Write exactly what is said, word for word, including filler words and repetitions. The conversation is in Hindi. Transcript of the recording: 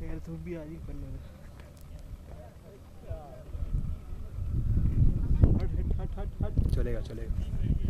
यार धूप भी आ रही पन्ने में। हट हट हट हट हट चलेगा चलेगा।